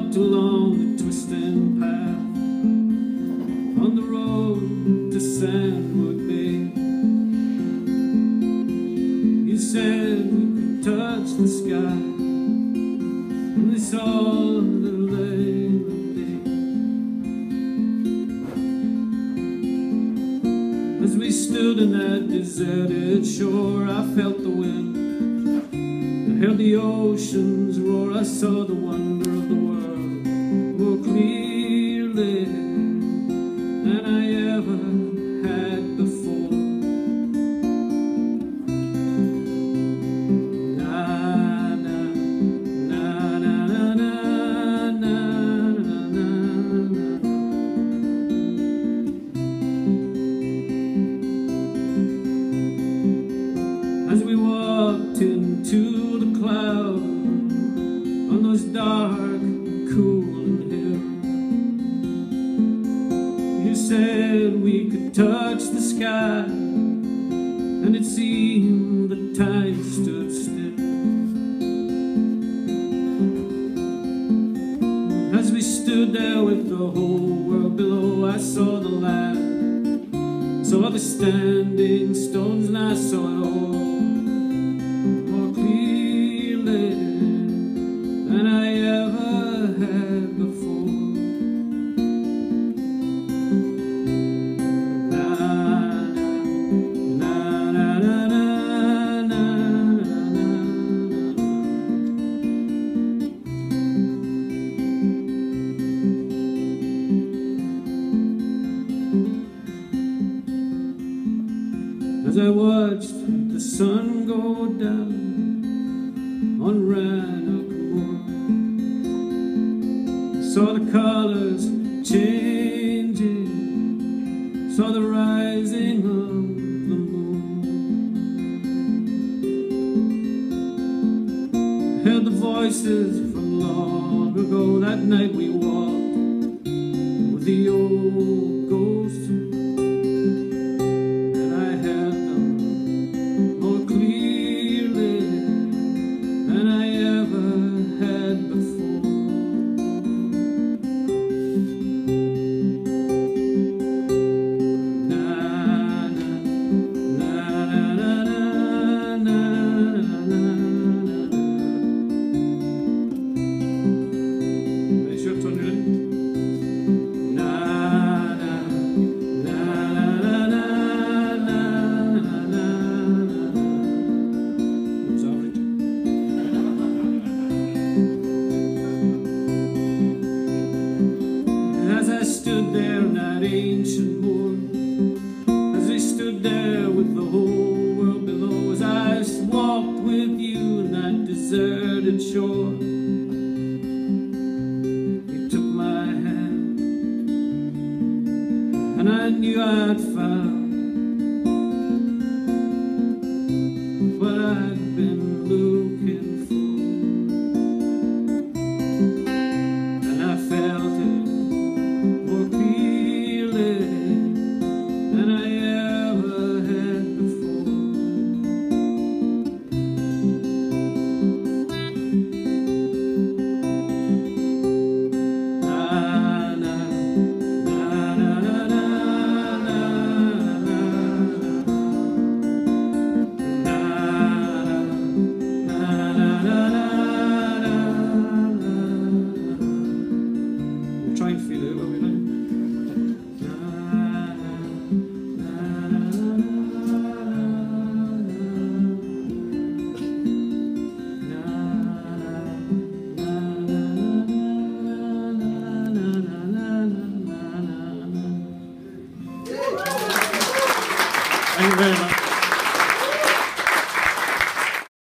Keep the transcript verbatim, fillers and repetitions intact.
walked along the twisting path on the road to Sandwood Bay. You said we could touch the sky, and we saw the light of day. As we stood in that deserted shore, I felt the wind, I heard the ocean's roar. I saw the wonder of the world more clearly than I ever had before. Na na na na na na na na na. As we walked into the cloud on those dark, cooling hills, you said we could touch the sky, and it seemed that time stood still. As we stood there with the whole world below, I saw the land, saw the standing stones, and I saw it all more clearly than I ever had before. Na na na na na na na. As I watched the sun go down on Rannoch Moor, saw the colors changing, saw the rising of the moon, heard the voices from long ago. That night we walked with the old ghosts, and I heard them more clearly than I ever had before. Na na na na na na na. Make sure to turn it in. Na na na na na na na. It's all right. As I stood there on that ancient moor, as I stood there with the whole world below, as I walked with you in that deserted shore, you took my hand, and I knew I'd found what I'd been looking for, and I felt it more clearly than I ever had before. Na na na na na na na na. Na na na na na na. We'll try and feel it, won't we?